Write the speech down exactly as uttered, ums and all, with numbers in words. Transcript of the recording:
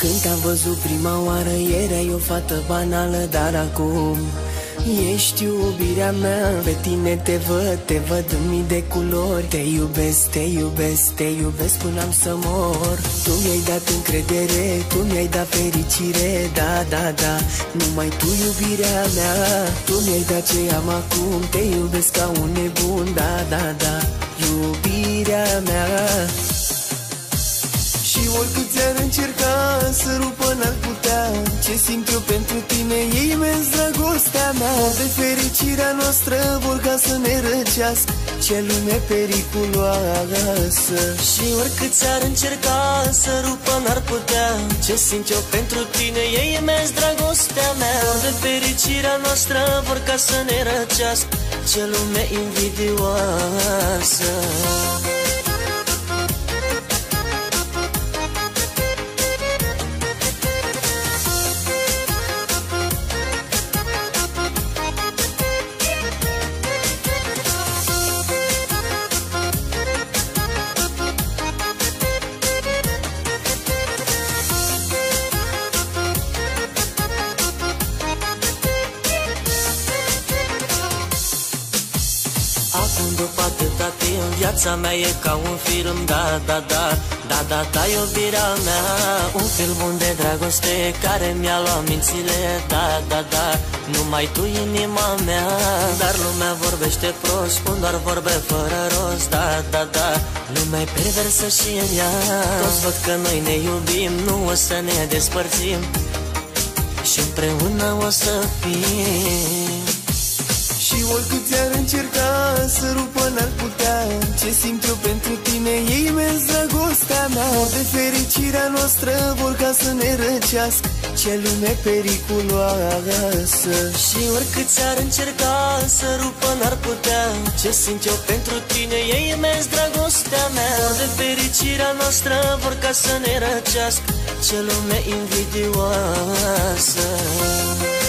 Când te-am văzut prima oară, erai o fată banală, dar acum ești iubirea mea. Pe tine te văd, te văd în mii de culori. Te iubesc, te iubesc, te iubesc până am să mor. Tu mi-ai dat încredere, tu mi-ai dat fericire, da, da, da, numai tu iubirea mea. Tu mi-ai dat ce am acum, te iubesc ca un nebun, da, da, da, iubirea mea. Și oricât ți-ar încerca să rupă, n-ar putea. Ce simt eu pentru tine e imens dragostea mea. De fericirea noastră vor ca să ne răcească. Ce lume periculoasă. Și oricât ți-ar încerca să rupă, n-ar putea. Ce simt eu pentru tine e imens dragostea mea. De fericirea noastră vor ca să ne răcească. Ce lume invidioasă. Acum după atâta timp, viața mea e ca un film, da, da, da, da, da, da, iubirea mea. Un film bun de dragoste care mi-a luat mințile, da, da, da, numai tu inima mea. Dar lumea vorbește prost, spun doar vorbe fără rost, da, da, da, lumea e perversă și în ea. Toți văd că noi ne iubim, nu o să ne despărțim și împreună o să fim. Și oricât ți-ar încerca să rupă, n-ar putea. Ce simt eu pentru tine e imens dragostea mea. De fericirea noastră vor ca să ne răcească. Ce lume periculoasă. Și oricât ți-ar încerca să rupă, n-ar putea. Ce simt eu pentru tine e imens dragostea mea. De fericirea noastră vor ca să ne răcească. Ce lume invidioasă.